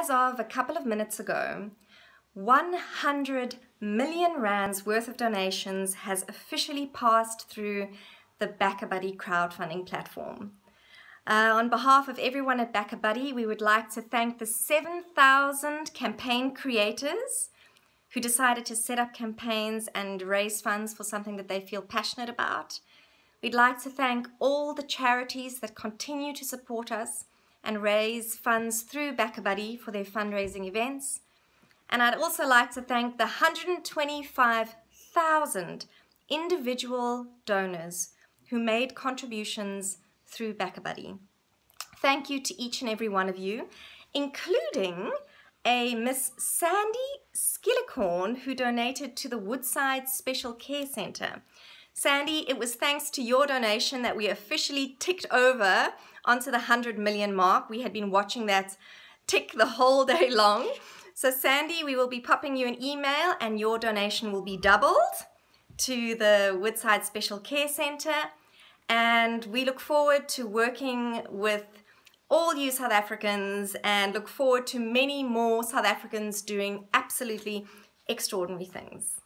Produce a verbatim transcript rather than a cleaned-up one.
as of a couple of minutes ago, one hundred million rands worth of donations has officially passed through the Backabuddy crowdfunding platform. Uh, on behalf of everyone at Backabuddy, we would like to thank the seven thousand campaign creators who decided to set up campaigns and raise funds for something that they feel passionate about. We'd like to thank all the charities that continue to support us and raise funds through Backabuddy for their fundraising events. And I'd also like to thank the one hundred twenty-five thousand individual donors who made contributions through Backabuddy. Thank you to each and every one of you, including a Miss Sandy Skillicorn who donated to the Woodside Special Care Centre. Sandy, it was thanks to your donation that we officially ticked over onto the one hundred million mark. We had been watching that tick the whole day long. So Sandy, we will be popping you an email and your donation will be doubled to the Woodside Special Care Centre. And we look forward to working with all you South Africans and look forward to many more South Africans doing absolutely extraordinary things.